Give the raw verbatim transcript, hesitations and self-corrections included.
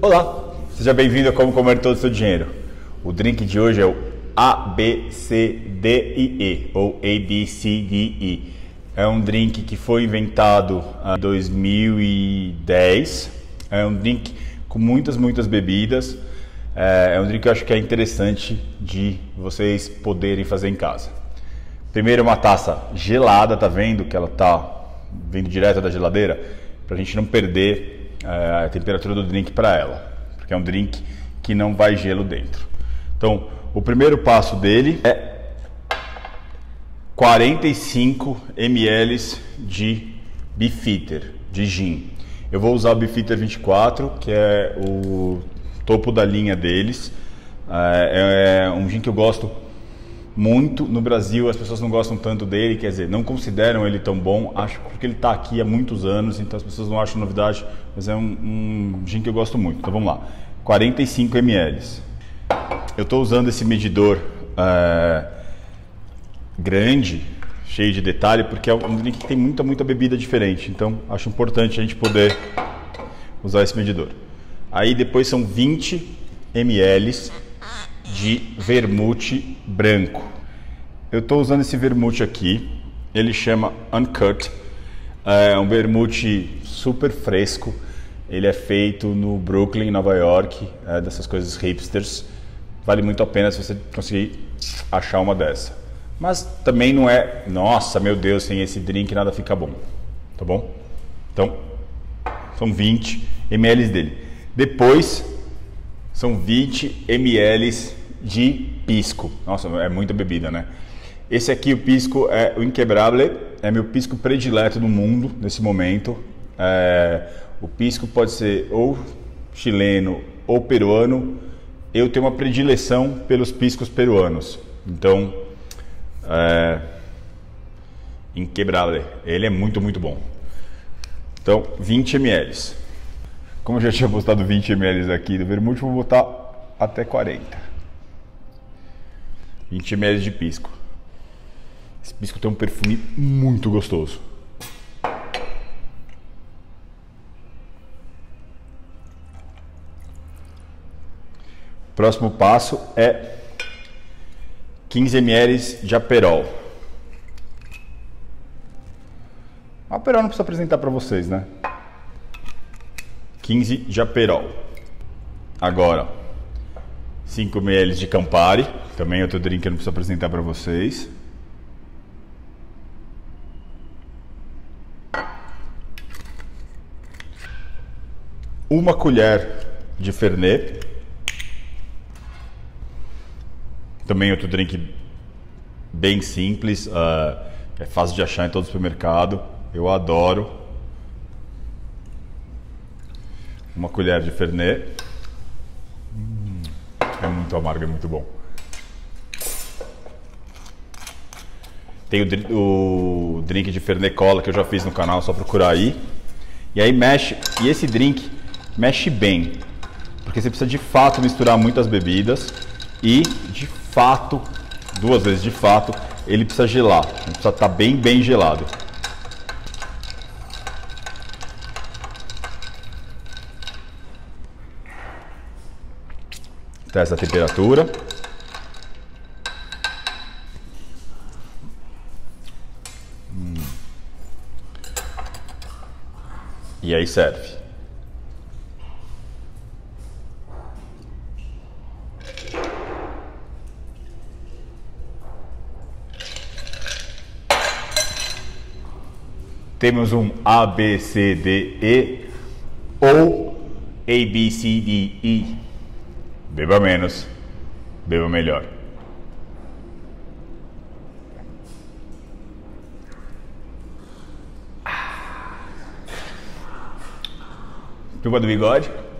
Olá, seja bem-vindo a Como Comer Todo o Seu Dinheiro. O drink de hoje é o A B C D I E, ou A B C D E. É um drink que foi inventado em dois mil e dez. É um drink com muitas, muitas bebidas. É um drink que eu acho que é interessante de vocês poderem fazer em casa. Primeiro, uma taça gelada, tá vendo que ela tá vindo direto da geladeira? Pra gente não perder é, a temperatura do drink para ela, porque é um drink que não vai gelo dentro. Então, o primeiro passo dele é quarenta e cinco mililitros de Beefeater, de gin. Eu vou usar o Beefeater vinte e quatro, que é o topo da linha deles. É, é um gin que eu gosto muito. No Brasil as pessoas não gostam tanto dele, quer dizer, não consideram ele tão bom, acho porque ele está aqui há muitos anos, então as pessoas não acham novidade, mas é um, um gin que eu gosto muito. Então vamos lá, quarenta e cinco mililitros. Eu estou usando esse medidor é, grande, cheio de detalhe, porque é um drink que tem muita, muita bebida diferente, então acho importante a gente poder usar esse medidor. Aí depois são vinte mililitros de vermute branco. Eu estou usando esse vermute aqui, ele chama Uncut, é um vermute super fresco, ele é feito no Brooklyn, Nova York, é dessas coisas hipsters, vale muito a pena se você conseguir achar uma dessa. Mas também não é, nossa, meu Deus, sem esse drink nada fica bom, tá bom? Então, são vinte mililitros dele. Depois, são vinte mililitros de pisco. Nossa, é muita bebida, né? Esse aqui, o pisco, é o Inquebrable, é meu pisco predileto no mundo, nesse momento. É, o pisco pode ser ou chileno ou peruano. Eu tenho uma predileção pelos piscos peruanos. Então, é, Inquebrable, ele é muito, muito bom. Então, vinte mililitros. Como eu já tinha botado vinte mililitros aqui do vermute, vou botar até quarenta. vinte mililitros de pisco. Esse pisco tem um perfume muito gostoso. Próximo passo é quinze mililitros de Aperol. O Aperol não precisa apresentar para vocês, né? quinze de Aperol. Agora, cinco mililitros de Campari, também outro drink que eu não preciso apresentar para vocês. Uma colher de Fernet, também outro drink bem simples, uh, é fácil de achar em todo supermercado, eu adoro. Uma colher de Fernet. Hum, é muito amargo, é muito bom. Tem o, o drink de Fernet Cola que eu já fiz no canal, só procurar aí. E aí mexe, e esse drink mexe bem, porque você precisa de fato misturar muitas bebidas e de fato, duas vezes de fato, ele precisa gelar, ele precisa estar bem, bem gelado. Testa a temperatura. Hum. E aí serve. Temos um A B C D E ou A B C D E. Beba menos, beba melhor. Pipa do bigode.